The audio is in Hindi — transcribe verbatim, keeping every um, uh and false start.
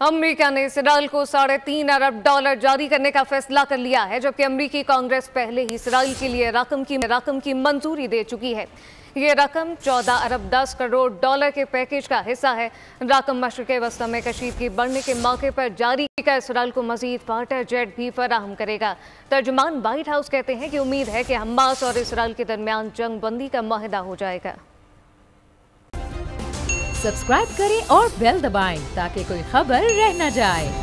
अमेरिका ने इसराइल को साढ़े तीन अरब डॉलर जारी करने का फैसला कर लिया है, जबकि अमेरिकी कांग्रेस पहले ही इसराइल के लिए रकम की रकम की मंजूरी दे चुकी है। ये रकम चौदह अरब दस करोड़ डॉलर के पैकेज का हिस्सा है। रकम मशरिक़ वस्ती में कशीदगी बढ़ने के मौके पर जारी का इसराइल को मजीद फाइटर जेट भी फराहम करेगा। तर्जुमान व्हाइट हाउस कहते हैं कि उम्मीद है कि हमास और इसराइल के दरमियान जंग बंदी का मुआहदा हो जाएगा। सब्सक्राइब करें और बेल दबाएं ताकि कोई खबर रह न जाए।